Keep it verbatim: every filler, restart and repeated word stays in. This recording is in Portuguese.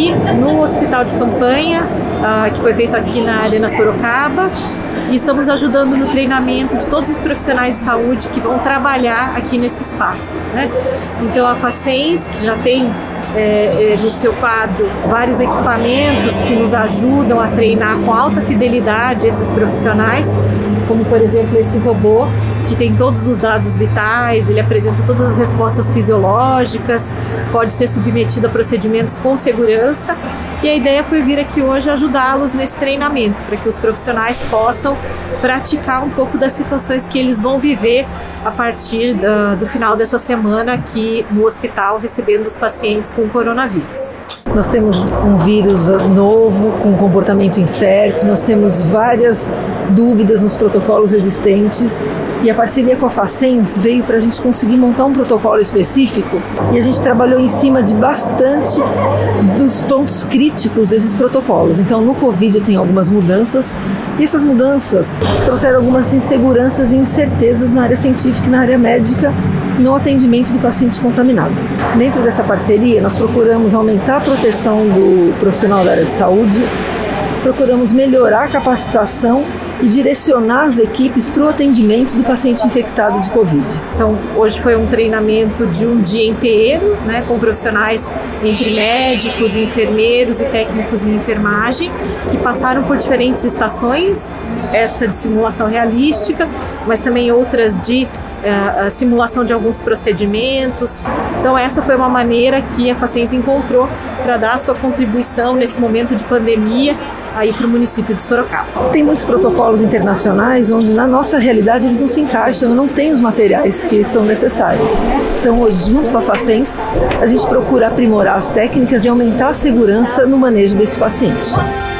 aqui no hospital de campanha, uh, que foi feito aqui na Arena Sorocaba, e estamos ajudando no treinamento de todos os profissionais de saúde que vão trabalhar aqui nesse espaço, né? Então a Facens, que já tem É, é, no seu quadro vários equipamentos que nos ajudam a treinar com alta fidelidade esses profissionais, como por exemplo esse robô que tem todos os dados vitais, ele apresenta todas as respostas fisiológicas, pode ser submetido a procedimentos com segurança, e a ideia foi vir aqui hoje ajudá-los nesse treinamento, para que os profissionais possam praticar um pouco das situações que eles vão viver a partir da, do final dessa semana aqui no hospital, recebendo os pacientes com coronavírus. Nós temos um vírus novo, com comportamento incerto, nós temos várias dúvidas nos protocolos existentes, e a parceria com a Facens veio para a gente conseguir montar um protocolo específico, e a gente trabalhou em cima de bastante dos pontos críticos desses protocolos. Então no Covid tem algumas mudanças, e essas mudanças trouxeram algumas inseguranças e incertezas na área científica e na área médica, no atendimento do paciente contaminado. Dentro dessa parceria, nós procuramos aumentar a proteção do profissional da área de saúde, procuramos melhorar a capacitação e direcionar as equipes para o atendimento do paciente infectado de Covid. Então, hoje foi um treinamento de um dia inteiro, né, com profissionais entre médicos, enfermeiros e técnicos em enfermagem, que passaram por diferentes estações, essa de simulação realística, mas também outras de a simulação de alguns procedimentos. Então essa foi uma maneira que a Facens encontrou para dar a sua contribuição nesse momento de pandemia aí para o município de Sorocaba. Tem muitos protocolos internacionais onde na nossa realidade eles não se encaixam, não tem os materiais que são necessários. Então hoje, junto com a Facens, a gente procura aprimorar as técnicas e aumentar a segurança no manejo desse paciente.